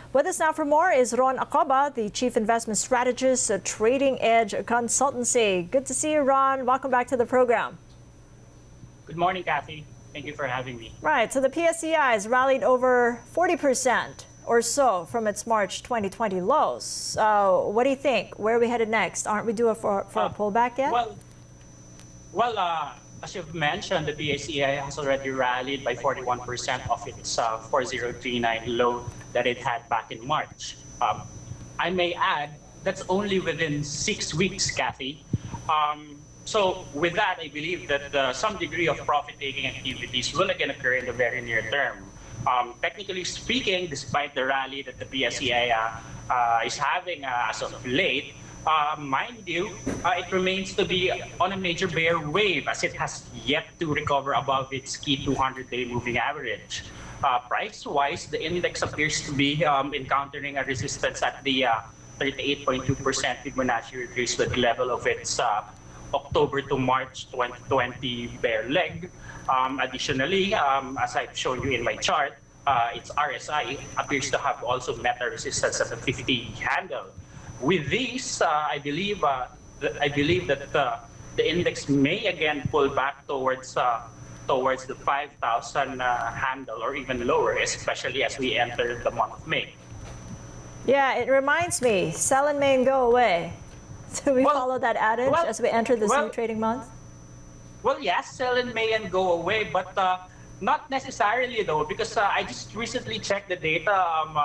With us now for more is Ron Acoba, the Chief Investment Strategist at Trading Edge Consultancy. Good to see you, Ron. Welcome back to the program. Good morning, Kathy. Thank you for having me. Right, so the PSEI has rallied over 40% or so from its March 2020 lows. What do you think? Where are we headed next? Aren't we due for a pullback yet? Well, as you've mentioned, the PSEI has already rallied by 41% of its 4039 low that it had back in March. I may add, that's only within 6 weeks, Kathy. So with that, I believe that some degree of profit-taking activities will again occur in the very near term. Technically speaking, despite the rally that the PSEI is having as of late, mind you, it remains to be on a major bear wave as it has yet to recover above its key 200-day moving average. Price-wise, the index appears to be encountering a resistance at the 38.2% Fibonacci retracement level of its October to March 2020 bear leg. Additionally, as I've shown you in my chart, its RSI appears to have also met a resistance at the 50 handle. With these, I believe that the index may again pull back towards the 5,000 handle or even lower, especially as we enter the month of May. Yeah, it reminds me, sell in May and go away. Do we follow that adage as we enter this new trading month? Well, yes, sell in May and go away, but not necessarily though, because I just recently checked the data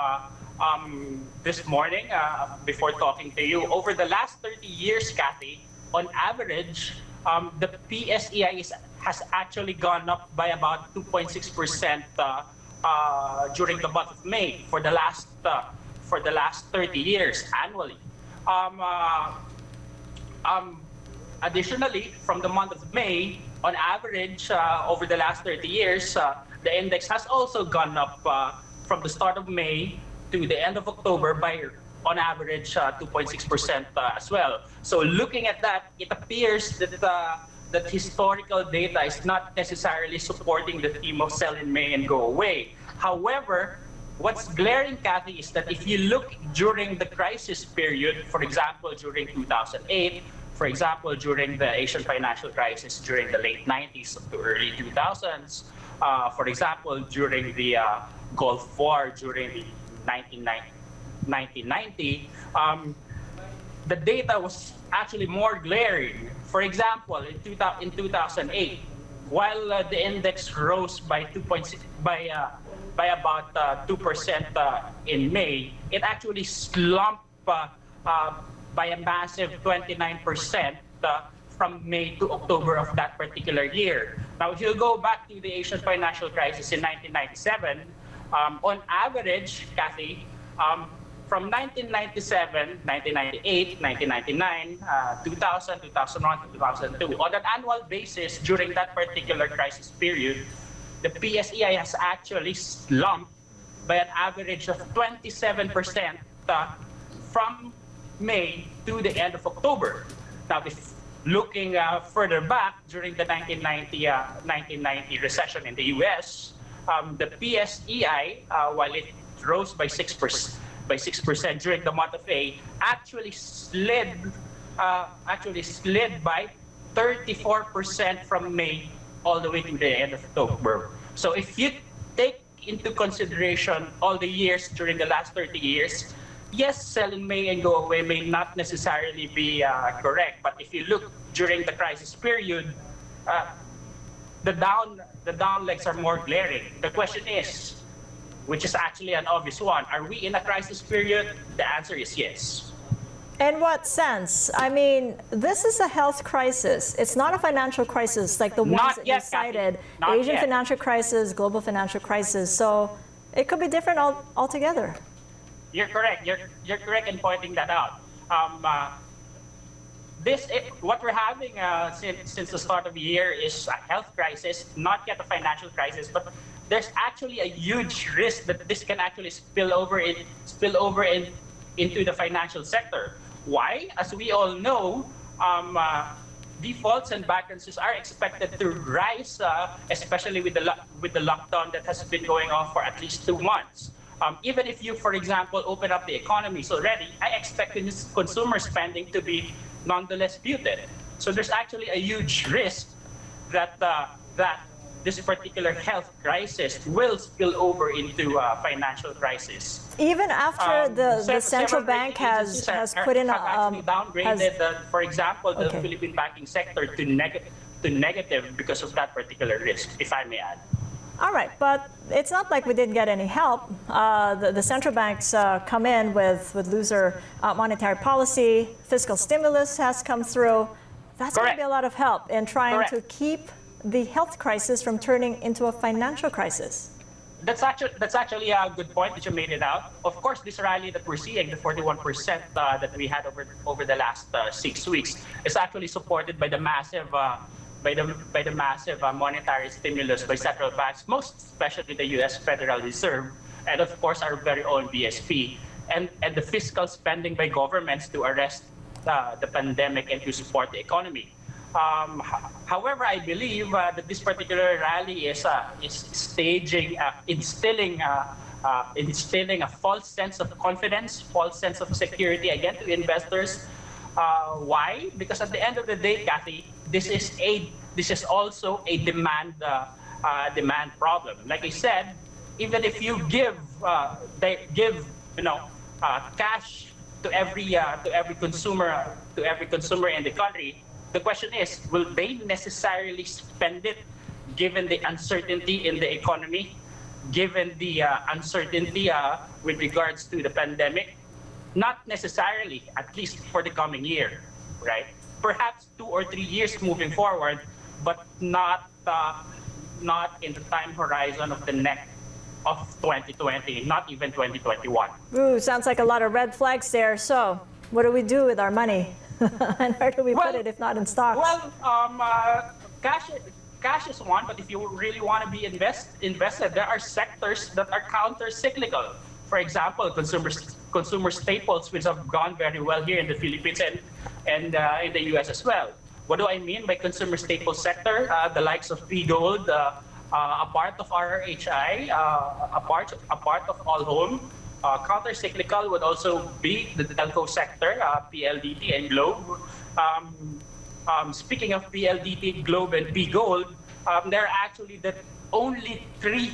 this morning before talking to you. Over the last 30 years, Kathy, on average, the PSEI has actually gone up by about 2.6% during the month of May for the last 30 years annually. Additionally, from the month of May, on average, over the last 30 years, the index has also gone up from the start of May to the end of October by, on average, 2.6% as well. So looking at that, it appears that that historical data is not necessarily supporting the theme of sell in May and go away. However, what's glaring, Kathy, is that if you look during the crisis period, for example, during 2008, for example, during the Asian financial crisis during the late 90s to early 2000s, for example, during the Gulf War during the 1990, the data was actually more glaring. For example, in 2008, while the index rose by about 2% in May, it actually slumped by a massive 29% from May to October of that particular year. Now, if you go back to the Asian financial crisis in 1997, on average, Kathy, from 1997, 1998, 1999, 2000, 2001, 2002, on an annual basis during that particular crisis period, the PSEI has actually slumped by an average of 27% from May to the end of October. Now, if looking further back during the 1990 recession in the US, the PSEI, while it rose by 6% during the month of May, actually slid by 34% from May all the way to the end of October. So if you take into consideration all the years during the last 30 years, yes, sell in May and go away may not necessarily be correct. But if you look during the crisis period, the down legs are more glaring. The question is, which is actually an obvious one, are we in a crisis period? The answer is yes. In what sense? I mean, this is a health crisis. It's not a financial crisis like the ones that you cited. Asian financial crisis, global financial crisis. So it could be different altogether. You're correct. You're correct in pointing that out. What we're having since the start of the year is a health crisis, not yet a financial crisis, but there's actually a huge risk that this can actually spill over into the financial sector. Why? As we all know, defaults and bankruptcies are expected to rise, especially with the lockdown that has been going on for at least 2 months. Even if you, for example, open up the economies already, I expect consumer spending to be nonetheless muted. So there's actually a huge risk that that this particular health crisis will spill over into a financial crisis. Even after the central bank has put in actually downgraded, for example, the Philippine banking sector to negative because of that particular risk, if I may add. All right, but it's not like we didn't get any help. The central banks come in with looser monetary policy. Fiscal stimulus has come through. That's going to be a lot of help in trying to keep the health crisis from turning into a financial crisis. That's actually a good point that you made it out. Of course, this rally that we're seeing, the 41% that we had over the last 6 weeks, is actually supported by the massive monetary stimulus by central banks, most especially the U.S. Federal Reserve, and of course our very own BSP, and the fiscal spending by governments to arrest the pandemic and to support the economy. However, I believe that this particular rally is instilling a false sense of confidence, false sense of security again to investors. Why? Because at the end of the day, Kathy, this is also a demand problem. Like I said, even if you give cash to every consumer in the country, the question is, will they necessarily spend it given the uncertainty in the economy, given the uncertainty with regards to the pandemic? Not necessarily, at least for the coming year, right? Perhaps 2 or 3 years moving forward, but not in the time horizon of the next of 2020, not even 2021. Ooh, sounds like a lot of red flags there. So, what do we do with our money? And where do we put it if not in stocks? Well, cash is one, but if you really want to be invested, there are sectors that are counter-cyclical. For example, consumer staples, which have gone very well here in the Philippines and in the US as well. What do I mean by consumer staples sector? The likes of P-Gold, a part of RRHI, a part of All Home. Counter-cyclical would also be the telco sector, PLDT and Globe. Speaking of PLDT, Globe, and P-Gold, there are actually only three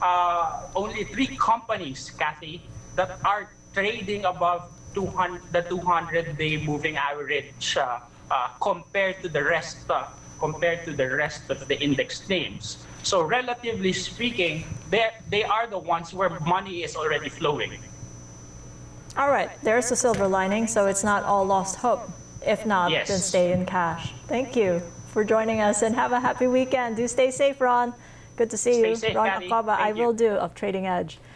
companies, Kathy, that are trading above the 200-day moving average compared to the rest of the index names. So relatively speaking, they are the ones where money is already flowing. All right, there's the silver lining, so it's not all lost hope. If not, then stay in cash. Thank you for joining us and have a happy weekend. Do stay safe, Ron. Good to see you. Safe, Ron Patty. Acoba, I Will Do of Trading Edge.